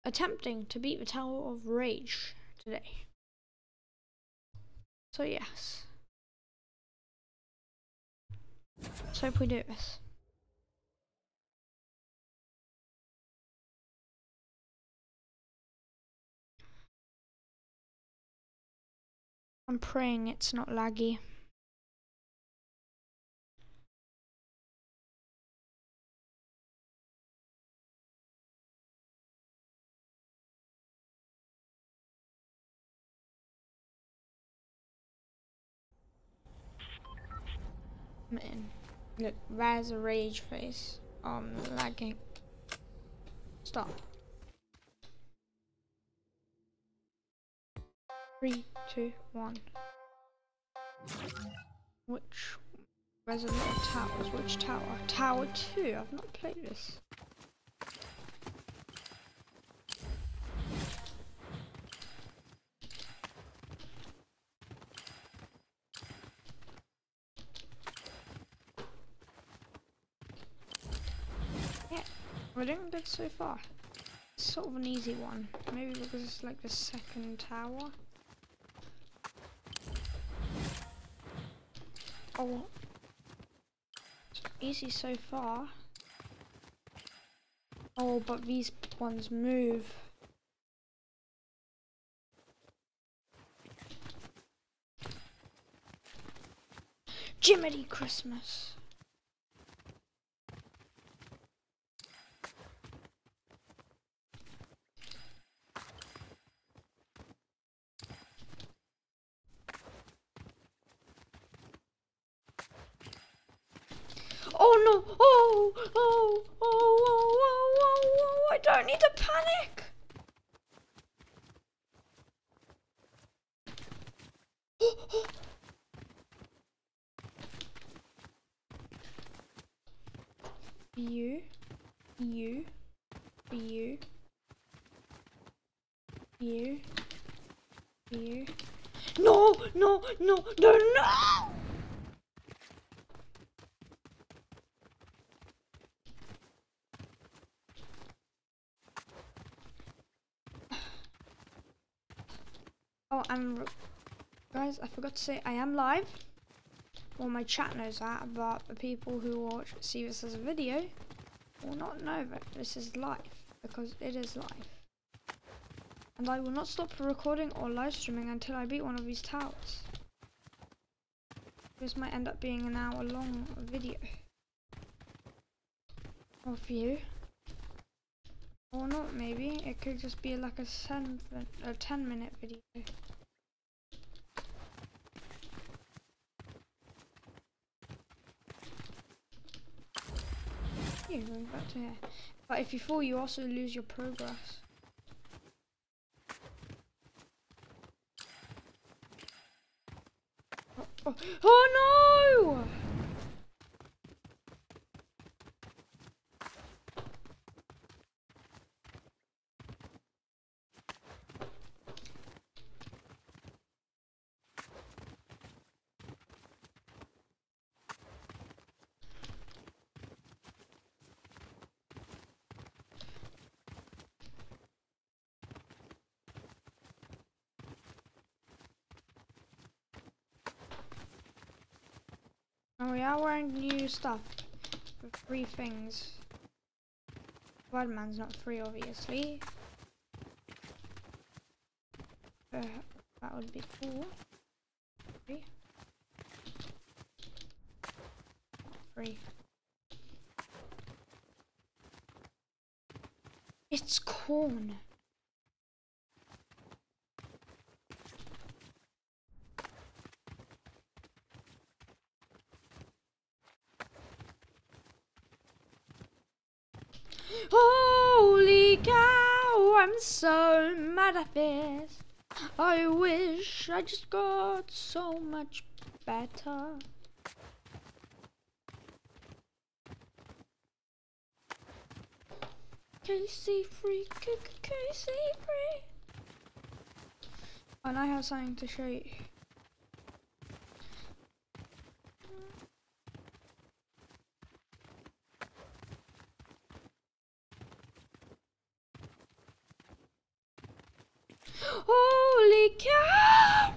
attempting to beat the Tower of Rage today. So yes. Let's hope we do this. I'm praying it's not laggy. Man, look, there's a rage face. I'm lagging. Stop. 3, 2, 1. Which? There's a lot of towers. Which tower? Tower 2. I've not played this. Yeah, we're doing good so far. It's sort of an easy one. Maybe because it's like the second tower. Oh, it's easy so far. Oh, but these ones move. Jiminy Christmas. Oh no! Oh! Oh! Oh! Oh! Oh! Oh! Oh! I don't need to panic! You. You. You. You. You. No! No! No! No! No! Oh, guys, I forgot to say I am live. Well, my chat knows that, but the people who see this as a video will not know that this is live, because it is live. And I will not stop recording or live streaming until I beat one of these towers. This might end up being an hour-long video. Or for you. Or not, maybe. It could just be like a 10-minute video. Yeah, going back to here. But if you fall, you also lose your progress. Oh no! And we are wearing new stuff for free things. Spider-Man's not free, obviously. That would be cool. Free. Not free. It's corn. Holy cow, I'm so mad at this. I wish I just got so much better. KC free, KC free. And I have something to show you. Holy cow!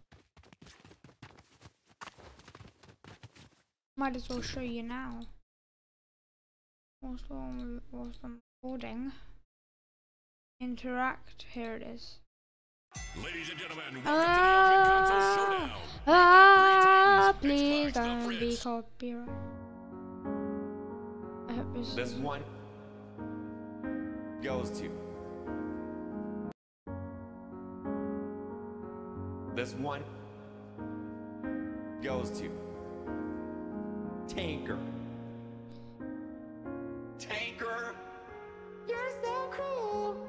Might as well show you now. Whilst I'm recording. Interact. Here it is. Ladies and gentlemen, welcome to the Ultimate Console Showdown. Please don't be copyright. I hope This one goes to. This one goes to. Tanker. Tanker. You're so cool.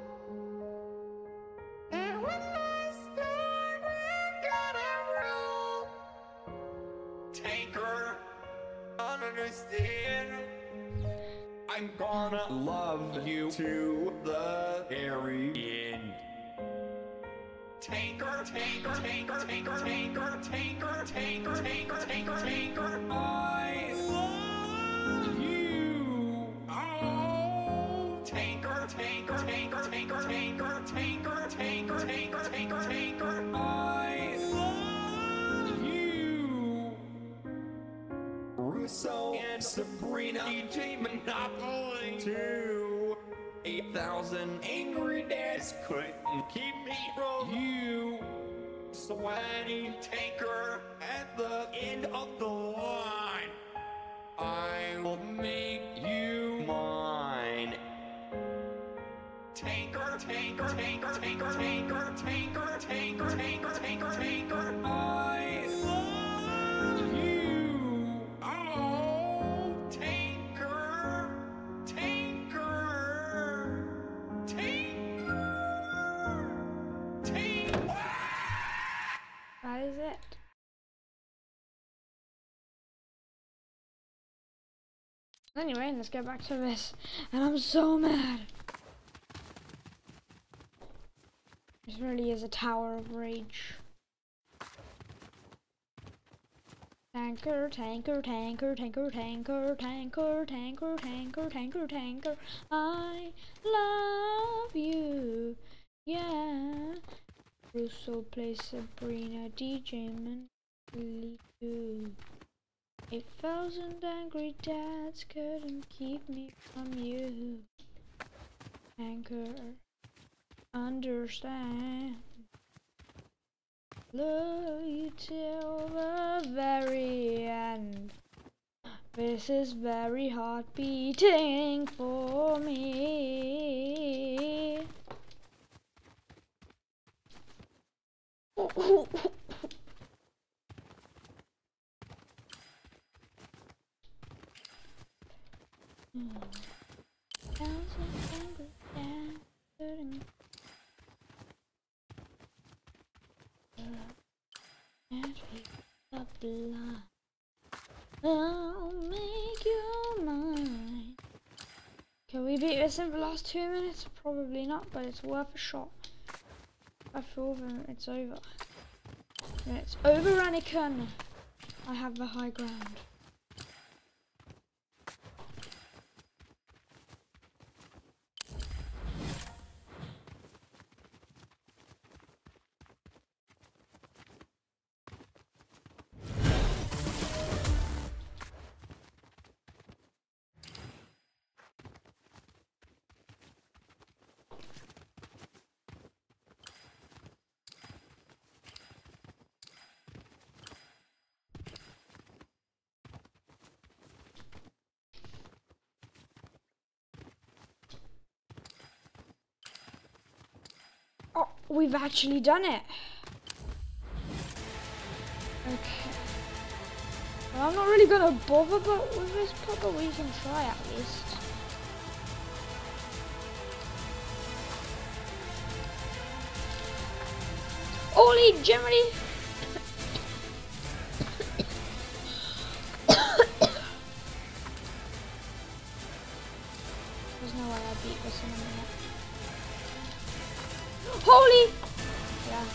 And when I start, we're gonna rule. Tanker. Understand. I'm gonna love you to the very end. Tanker, tanker, tanker, tanker, tanker, tanker, tanker, tanker, tanker, tanker. I love you. Oh. Tanker, tanker, tanker, tanker, tanker, tanker, tanker, tanker, tanker, tanker. I love you. Russo and Sabrina, DJ Monopoly. 8,000 angry dads couldn't keep me from you. Sweaty tanker at the end of the line. I will make you mine. Tanker, tanker, tanker, tanker, tanker, tanker, tanker, tanker, tanker, tanker. I love you. Oh, tanker, tanker, tanker, tanker. That is it. Anyway, let's get back to this. And I'm so mad. This really is a tower of rage. Tanker, tanker, tanker, tanker, tanker, tanker, tanker, tanker, tanker, tanker. I love you. Yeah. Russo plays Sabrina, DJ Monopoly 2. 8,000 angry dads couldn't keep me from you. Anchor, understand. Love you till the very end. This is very hard beating for me. I'll make you mine. Can we beat this in the last 2 minutes? Probably not, but it's worth a shot. I feel that it's over. When it's over, Anakin, I have the high ground. Oh, we've actually done it. Okay. Well, I'm not really gonna bother with this part, but we can try at least. Ollie, generally. There's no way I beat this in a minute. Holy! Yeah.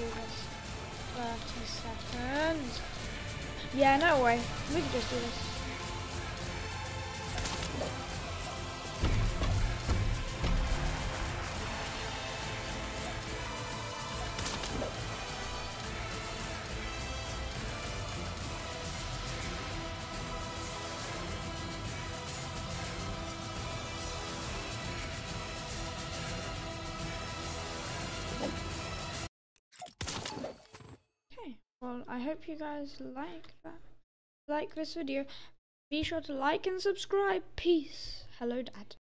do this. 30 seconds. Yeah, no way. We can just do this. Okay, well, I hope you guys like this video. Be sure to like and subscribe. Peace. Hello, Dad.